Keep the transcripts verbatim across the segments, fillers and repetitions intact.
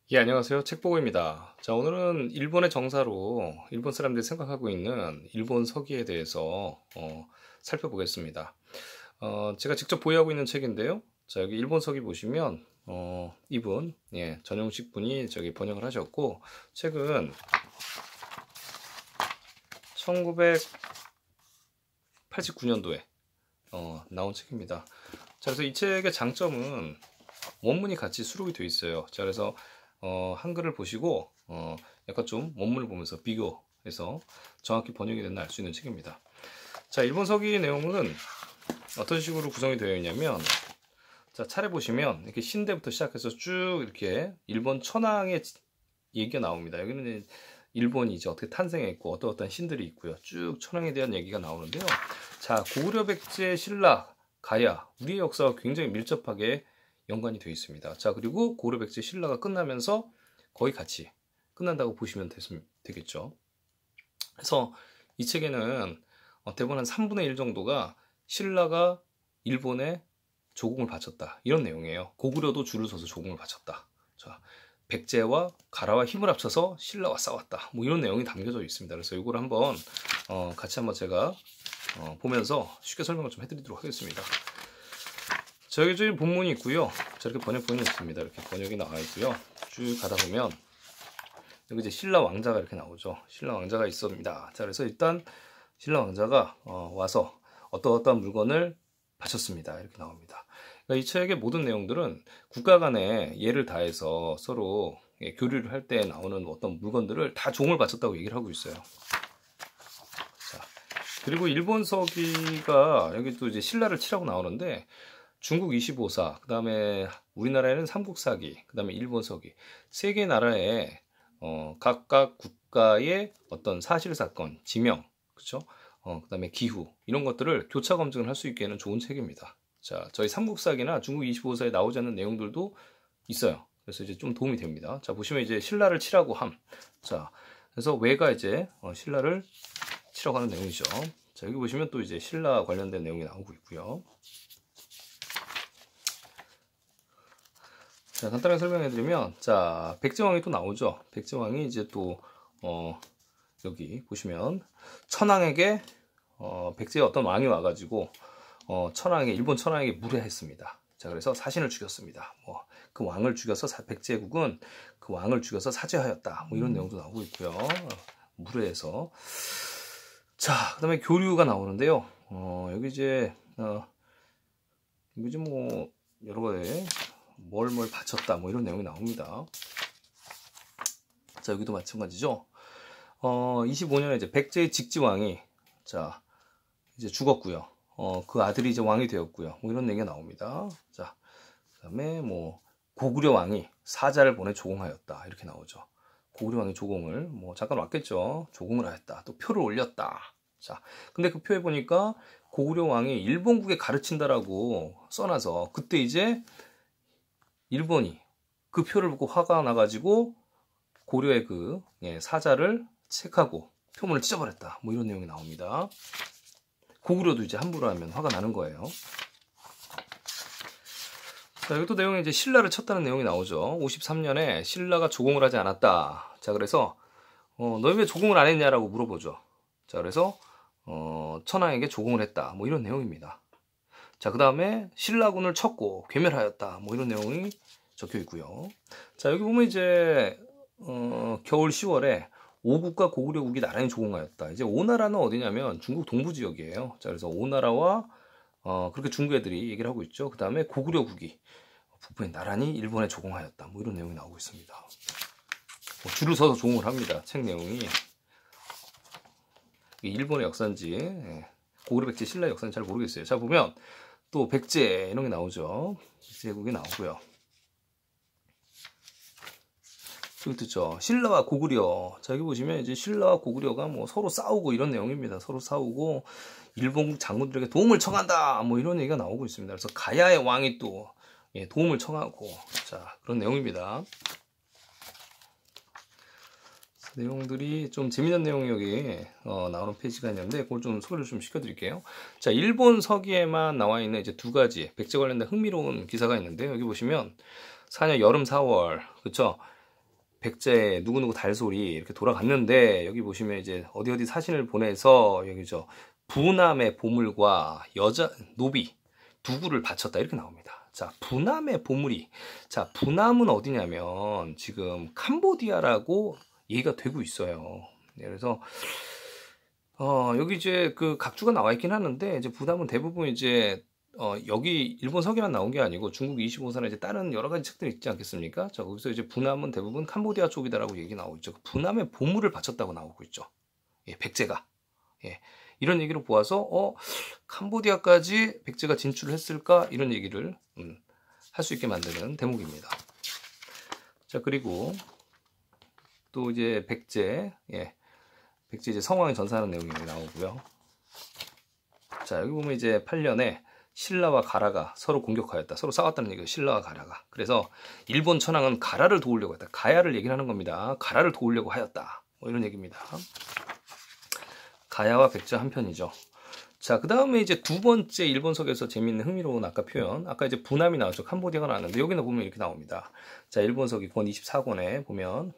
예, 안녕하세요. 책보고입니다. 자, 오늘은 일본의 정사로 일본 사람들이 생각하고 있는 일본 서기에 대해서 어, 살펴보겠습니다. 어, 제가 직접 보유하고 있는 책인데요. 자, 여기 일본 서기 보시면 어, 이분, 예, 전용식 분이 저기 번역을 하셨고, 책은 천구백팔십구 년도에 어, 나온 책입니다. 자, 그래서 이 책의 장점은 원문이 같이 수록이 되어 있어요. 자, 그래서 어, 한글을 보시고 어, 약간 좀 원문을 보면서 비교해서 정확히 번역이 됐나 알 수 있는 책입니다. 자, 일본 서기 내용은 어떤 식으로 구성이 되어 있냐면, 자, 차례 보시면 이렇게 신대부터 시작해서 쭉 이렇게 일본 천황의 얘기가 나옵니다. 여기는 일본이 이제 어떻게 탄생했고 어떤 어떤 신들이 있고요. 쭉 천황에 대한 얘기가 나오는데요. 자, 고구려 백제 신라 가야 우리의 역사와 굉장히 밀접하게 연관이 되어 있습니다. 자, 그리고 고구려 백제 신라가 끝나면서 거의 같이 끝난다고 보시면 되겠죠. 그래서 이 책에는 대부분 한 삼분의 일 정도가 신라가 일본에 조공을 바쳤다, 이런 내용이에요. 고구려도 줄을 서서 조공을 바쳤다. 자, 백제와 가라와 힘을 합쳐서 신라와 싸웠다, 뭐 이런 내용이 담겨져 있습니다. 그래서 이걸 한번 어, 같이 한번 제가 어, 보면서 쉽게 설명을 좀 해드리도록 하겠습니다. 자, 여기 저희 본문이 있고요. 자, 이렇게 번역본이 있습니다. 이렇게 번역이 나와 있고요. 쭉 가다 보면 여기 이제 신라 왕자가 이렇게 나오죠. 신라 왕자가 있습니다. 자, 그래서 일단 신라 왕자가 어, 와서 어떠 어떠한 물건을 바쳤습니다, 이렇게 나옵니다. 그러니까 이 책의 모든 내용들은 국가 간에 예를 다해서 서로 예, 교류를 할 때 나오는 어떤 물건들을 다 종을 바쳤다고 얘기를 하고 있어요. 자, 그리고 일본 서기가 여기 또 이제 신라를 치라고 나오는데, 중국 이십오 사, 그 다음에 우리나라에는 삼국사기, 그 다음에 일본 서기, 세 개 나라의 어, 각각 국가의 어떤 사실 사건, 지명, 그렇죠? 어, 그 다음에 기후, 이런 것들을 교차 검증을 할 수 있게 하는 좋은 책입니다. 자, 저희 삼국사기나 중국 이십오 사에 나오지 않는 내용들도 있어요. 그래서 이제 좀 도움이 됩니다. 자, 보시면 이제 신라를 치라고 함. 자, 그래서 왜가 이제 어, 신라를 치라고 하는 내용이죠. 자, 여기 보시면 또 이제 신라 관련된 내용이 나오고 있고요. 자, 간단하게 설명해드리면, 자, 백제왕이 또 나오죠. 백제왕이 이제 또, 어, 여기 보시면, 천황에게, 어, 백제의 어떤 왕이 와가지고, 어, 천황에게, 일본 천황에게 무례했습니다. 자, 그래서 사신을 죽였습니다. 뭐, 그 왕을 죽여서, 사, 백제국은 그 왕을 죽여서 사죄하였다, 뭐 이런 내용도 나오고 있고요. 어, 무례해서. 자, 그 다음에 교류가 나오는데요. 어, 여기 이제, 어, 여기 이제 뭐, 여러 가지, 뭘 뭘 바쳤다, 뭐 이런 내용이 나옵니다. 자, 여기도 마찬가지죠. 어, 이십오 년에 이제 백제의 직지왕이 자 이제 죽었고요. 어, 그 아들이 이제 왕이 되었고요. 뭐 이런 얘기가 나옵니다. 자, 그다음에 뭐 고구려 왕이 사자를 보내 조공하였다, 이렇게 나오죠. 고구려 왕이 조공을 뭐 잠깐 왔겠죠. 조공을 하였다. 또 표를 올렸다. 자, 근데 그 표에 보니까 고구려 왕이 일본국에 가르친다라고 써놔서 그때 이제 일본이 그 표를 보고 화가 나가지고 고려의 그 예, 사자를 책하고 표문을 찢어버렸다, 뭐 이런 내용이 나옵니다. 고구려도 이제 함부로 하면 화가 나는 거예요. 자, 여기 또 내용에 이제 신라를 쳤다는 내용이 나오죠. 오십삼 년에 신라가 조공을 하지 않았다. 자, 그래서 어, 너희 왜 조공을 안 했냐라고 물어보죠. 자, 그래서 어, 천황에게 조공을 했다, 뭐 이런 내용입니다. 자, 그 다음에 신라군을 쳤고 괴멸하였다, 뭐 이런 내용이 적혀 있고요. 자, 여기 보면 이제 어, 겨울 시월에 오국과 고구려국이 나란히 조공하였다. 이제 오나라는 어디냐면 중국 동부 지역이에요. 자, 그래서 오나라와 어, 그렇게 중국 애들이 얘기를 하고 있죠. 그 다음에 고구려국이 북부에 나란히 일본에 조공하였다, 뭐 이런 내용이 나오고 있습니다. 뭐 줄을 서서 조공을 합니다. 책 내용이. 일본의 역사인지 고구려 백제 신라의 역사는 잘 모르겠어요. 자, 보면 또 백제 이런 게 나오죠. 백제국이 나오고요. 여기 듣죠. 신라와 고구려. 자, 여기 보시면 이제 신라와 고구려가 뭐 서로 싸우고 이런 내용입니다. 서로 싸우고 일본국 장군들에게 도움을 청한다, 뭐 이런 얘기가 나오고 있습니다. 그래서 가야의 왕이 또 예, 도움을 청하고, 자, 그런 내용입니다. 내용들이 좀 재미있는 내용이 여기 어, 나오는 페이지가 있는데 그걸 좀 소개를 좀 시켜드릴게요. 자, 일본 서기에만 나와 있는 이제 두 가지 백제 관련된 흥미로운 기사가 있는데, 여기 보시면 사 년 여름 사월, 그쵸? 백제 누구누구 달소리 이렇게 돌아갔는데, 여기 보시면 이제 어디 어디 사신을 보내서 여기죠. 부남의 보물과 여자 노비 두구를 바쳤다 이렇게 나옵니다. 자, 부남의 보물이, 자, 부남은 어디냐면 지금 캄보디아라고 얘기가 되고 있어요. 네, 그래서 어, 여기 이제 그 각주가 나와 있긴 하는데, 이제 부담은 대부분 이제 어, 여기 일본 서기만 나온 게 아니고 중국 이십오 사나 이제 다른 여러 가지 책들이 있지 않겠습니까? 자, 거기서 이제 부남은 대부분 캄보디아 쪽이다라고 얘기 나오고 있죠. 부남의 보물을 바쳤다고 나오고 있죠. 예, 백제가. 예. 이런 얘기를 보아서 어, 캄보디아까지 백제가 진출을 했을까? 이런 얘기를 음, 할 수 있게 만드는 대목입니다. 자, 그리고 또 이제 백제, 예. 백제 이제 성왕이 전사하는 내용이 나오고요. 자, 여기 보면 이제 팔 년에 신라와 가라가 서로 공격하였다. 서로 싸웠다는 얘기예요. 신라와 가라가. 그래서 일본 천황은 가라를 도우려고 했다. 가야를 얘기를 하는 겁니다. 가라를 도우려고 하였다. 뭐 이런 얘기입니다. 가야와 백제 한 편이죠. 자, 그 다음에 이제 두 번째 일본석에서 재밌는 흥미로운 아까 표현. 아까 이제 부남이 나왔죠. 캄보디아가 나왔는데 여기는 보면 이렇게 나옵니다. 자, 일본석이 권 이십사 권에 보면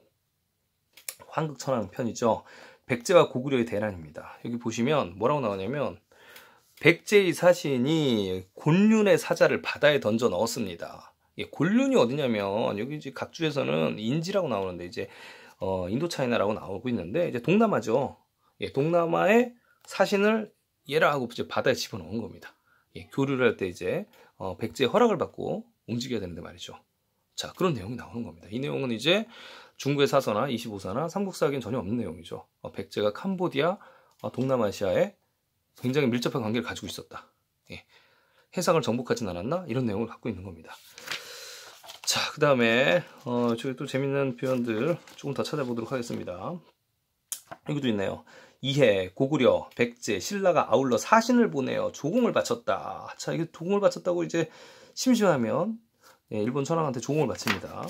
황극천황 편이죠. 백제와 고구려의 대란입니다. 여기 보시면 뭐라고 나오냐면 백제의 사신이 곤륜의 사자를 바다에 던져 넣었습니다. 예, 곤륜이 어디냐면 여기 이제 각주에서는 인지라고 나오는데 이제 어, 인도차이나라고 나오고 있는데 이제 동남아죠. 예, 동남아의 사신을 얘라 하고 이제 바다에 집어넣은 겁니다. 예, 교류를 할 때 이제 어, 백제의 허락을 받고 움직여야 되는데 말이죠. 자, 그런 내용이 나오는 겁니다. 이 내용은 이제 중국의 사서나 이십오 사나 삼국사에겐 전혀 없는 내용이죠. 어, 백제가 캄보디아, 어, 동남아시아에 굉장히 밀접한 관계를 가지고 있었다. 예. 해상을 정복하진 않았나? 이런 내용을 갖고 있는 겁니다. 자, 그 다음에 어, 저기 또 재밌는 표현들 조금 더 찾아보도록 하겠습니다. 여기도 있네요. 이해, 고구려, 백제, 신라가 아울러 사신을 보내어 조공을 바쳤다. 자, 이게 조공을 바쳤다고 이제 심심하면 예, 일본 천황한테 조공을 바칩니다.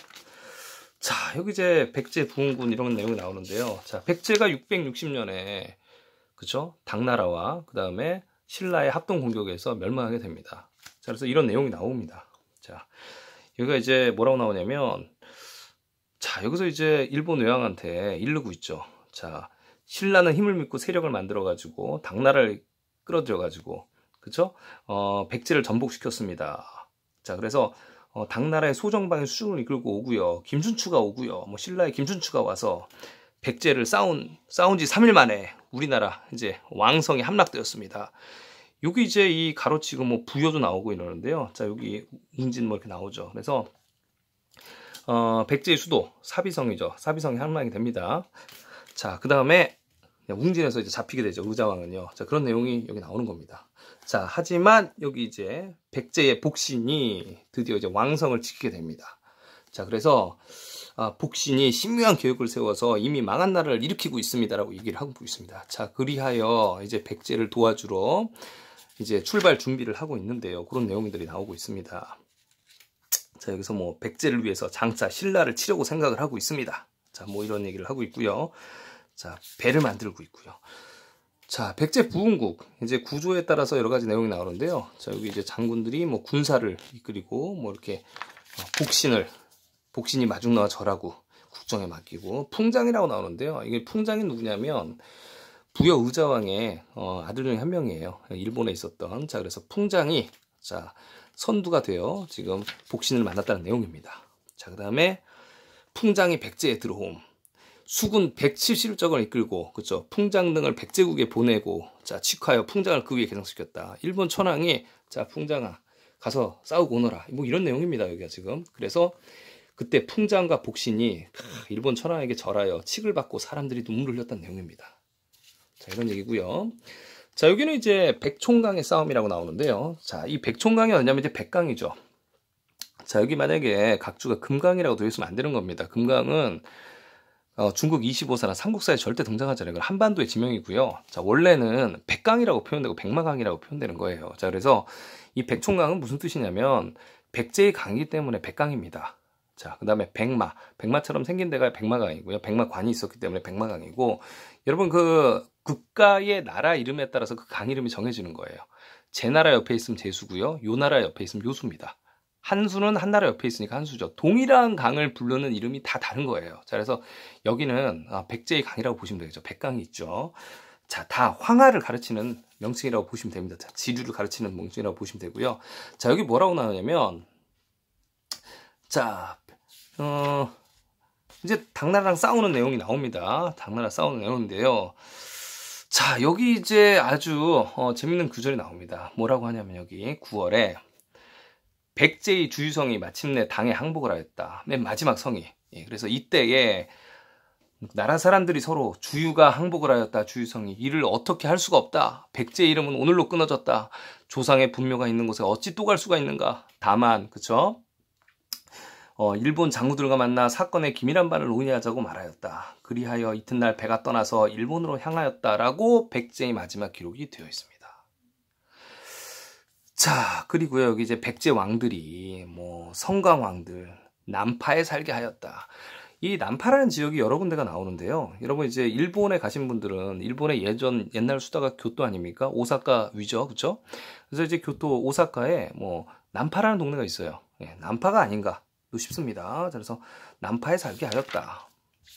자, 여기 이제 백제 부흥군 이런 내용이 나오는데요. 자, 백제가 육백육십 년에 그쵸? 당나라와 그 다음에 신라의 합동 공격에서 멸망하게 됩니다. 자, 그래서 이런 내용이 나옵니다. 자, 여기가 이제 뭐라고 나오냐면, 자, 여기서 이제 일본 외왕한테 이르고 있죠. 자, 신라는 힘을 믿고 세력을 만들어가지고 당나라를 끌어들여가지고, 그쵸? 어, 백제를 전복시켰습니다. 자, 그래서 어, 당나라의 소정방의 수중을 이끌고 오고요. 김춘추가 오고요. 뭐 신라의 김춘추가 와서 백제를 싸운, 싸운 지 삼 일 만에 우리나라 이제 왕성이 함락되었습니다. 여기 이제 이 가로치고 뭐 부여도 나오고 이러는데요. 자, 여기 웅진 뭐 이렇게 나오죠. 그래서, 어, 백제의 수도 사비성이죠. 사비성이 함락이 됩니다. 자, 그 다음에 웅진에서 이제 잡히게 되죠. 의자왕은요. 자, 그런 내용이 여기 나오는 겁니다. 자, 하지만 여기 이제 백제의 복신이 드디어 이제 왕성을 지키게 됩니다. 자, 그래서 아, 복신이 신묘한 계획을 세워서 이미 망한 나라를 일으키고 있습니다라고 얘기를 하고 있습니다. 자, 그리하여 이제 백제를 도와주러 이제 출발 준비를 하고 있는데요. 그런 내용들이 나오고 있습니다. 자, 여기서 뭐 백제를 위해서 장차 신라를 치려고 생각을 하고 있습니다. 자, 뭐 이런 얘기를 하고 있고요. 자, 배를 만들고 있고요. 자, 백제 부흥국 이제 구조에 따라서 여러 가지 내용이 나오는데요. 자, 여기 이제 장군들이 뭐 군사를 이끌고 뭐 이렇게 복신을 복신이 마중나와 절하고 국정에 맡기고 풍장이라고 나오는데요. 이게 풍장이 누구냐면 부여 의자왕의 어, 아들 중에 한 명이에요. 일본에 있었던. 자, 그래서 풍장이 자 선두가 되어 지금 복신을 만났다는 내용입니다. 자, 그 다음에 풍장이 백제에 들어옴. 수군 백칠십 적을 이끌고 그쵸 풍장 등을 백제국에 보내고 자 취하여 풍장을 그 위에 개성시켰다. 일본 천황이 자 풍장아 가서 싸우고 오너라. 뭐 이런 내용입니다. 여기가 지금. 그래서 그때 풍장과 복신이 일본 천황에게 절하여 칙을 받고 사람들이 눈물을 흘렸다는 내용입니다. 자, 이런 얘기고요. 자, 여기는 이제 백총강의 싸움이라고 나오는데요. 자, 이 백총강이 어디냐면 이제 백강이죠. 자, 여기 만약에 각주가 금강이라고 되어 있으면 안 되는 겁니다. 금강은 어, 중국 이십오 사나 삼국사에 절대 등장하지 않은 건 한반도의 지명이고요. 자, 원래는 백강이라고 표현되고 백마강이라고 표현되는 거예요. 자, 그래서 이 백총강은 무슨 뜻이냐면 백제의 강이기 때문에 백강입니다. 자, 그 다음에 백마, 백마처럼 생긴 데가 백마강이고요. 백마관이 있었기 때문에 백마강이고, 여러분 그 국가의 나라 이름에 따라서 그 강 이름이 정해지는 거예요. 제 나라 옆에 있으면 제수고요. 요 나라 옆에 있으면 요수입니다. 한수는 한나라 옆에 있으니까 한수죠. 동일한 강을 부르는 이름이 다 다른 거예요. 자, 그래서 여기는 아, 백제의 강이라고 보시면 되겠죠. 백강이 있죠. 자, 다 황하를 가르치는 명칭이라고 보시면 됩니다. 자, 지류를 가르치는 명칭이라고 보시면 되고요. 자, 여기 뭐라고 나오냐면, 자, 어, 이제 당나라랑 싸우는 내용이 나옵니다. 당나라 싸우는 내용인데요. 자, 여기 이제 아주 어, 재밌는 구절이 나옵니다. 뭐라고 하냐면 여기 구월에 백제의 주유성이 마침내 당에 항복을 하였다. 맨 마지막 성이. 예, 그래서 이때에 나라 사람들이 서로 주유가 항복을 하였다. 주유성이 이를 어떻게 할 수가 없다. 백제의 이름은 오늘로 끊어졌다. 조상의 분묘가 있는 곳에 어찌 또 갈 수가 있는가. 다만 그쵸? 어, 일본 장군들과 만나 사건의 기밀한 바를 논의하자고 말하였다. 그리하여 이튿날 배가 떠나서 일본으로 향하였다라고 백제의 마지막 기록이 되어 있습니다. 자, 그리고요 여기 이제 백제 왕들이 뭐 성강 왕들 남파에 살게 하였다. 이 남파라는 지역이 여러 군데가 나오는데요. 여러분 이제 일본에 가신 분들은 일본의 예전 옛날 수도가 교토 아닙니까? 오사카 위죠, 그렇죠? 그래서 이제 교토 오사카에 뭐 남파라는 동네가 있어요. 예, 남파가 아닌가 싶습니다. 그래서 남파에 살게 하였다.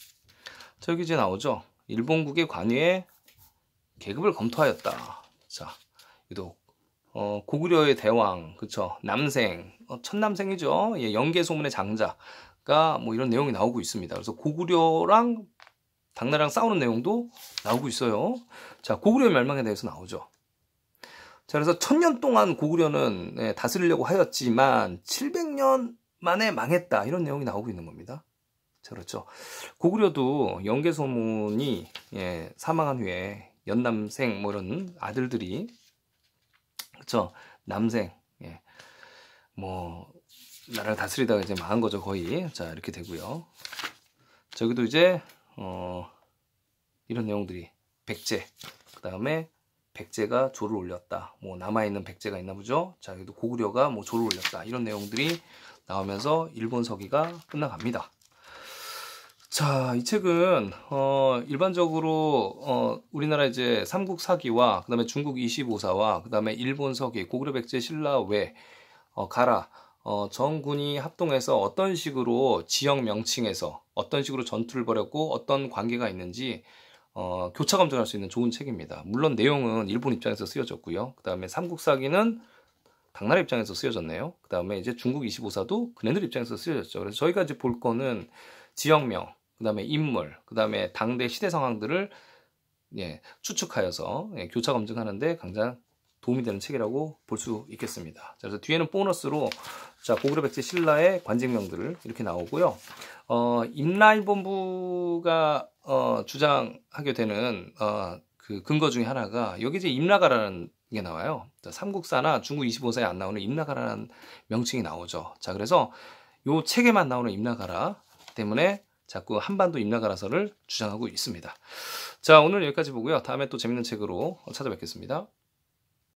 저기 이제 나오죠. 일본국의 관위에 계급을 검토하였다. 자, 여기도 어, 고구려의 대왕, 그쵸? 남생, 어, 천남생이죠. 예, 영계소문의 장자. 가 뭐 이런 내용이 나오고 있습니다. 그래서 고구려랑 당나라랑 싸우는 내용도 나오고 있어요. 자, 고구려의 멸망에 대해서 나오죠. 자, 그래서 천년 동안 고구려는 네, 다스리려고 하였지만 칠백 년 만에 망했다. 이런 내용이 나오고 있는 겁니다. 자, 그렇죠. 고구려도 영계소문이 예, 사망한 후에 연남생 뭐 이런 아들들이 그렇죠. 남생 예, 뭐 나라를 다스리다가 이제 망한 거죠, 거의. 자, 이렇게 되고요. 저기도 이제 어, 이런 내용들이 백제, 그 다음에 백제가 조를 올렸다. 뭐 남아있는 백제가 있나 보죠. 자, 여기도 고구려가 뭐 조를 올렸다. 이런 내용들이 나오면서 일본 서기가 끝나갑니다. 자, 이 책은 어, 일반적으로 어, 우리나라 이제 삼국사기와 그 다음에 중국 이십오사와 그 다음에 일본 서기, 고구려 백제 신라 외 어, 가라 어, 전군이 합동해서 어떤 식으로 지역 명칭에서 어떤 식으로 전투를 벌였고 어떤 관계가 있는지 어, 교차 검증할 수 있는 좋은 책입니다. 물론 내용은 일본 입장에서 쓰여졌고요. 그 다음에 삼국사기는 당나라 입장에서 쓰여졌네요. 그 다음에 이제 중국 이십오사도 그네들 입장에서 쓰여졌죠. 그래서 저희가 이제 볼 거는 지역명, 그 다음에 인물, 그 다음에 당대 시대 상황들을 예, 추측하여서 예, 교차 검증하는데 가장 도움이 되는 책이라고 볼 수 있겠습니다. 자, 그래서 뒤에는 보너스로 자, 고구려 백제 신라의 관직명들을 이렇게 나오고요. 어, 임라인본부가 어, 주장하게 되는 어, 그 근거 중에 하나가 여기 이제 임나가라는 게 나와요. 자, 삼국사나 중국 이십오사에 안 나오는 임나가라는 명칭이 나오죠. 자, 그래서 요 책에만 나오는 임나가라 때문에 자꾸 한반도 임나가라설을 주장하고 있습니다. 자, 오늘 여기까지 보고요. 다음에 또 재밌는 책으로 찾아뵙겠습니다.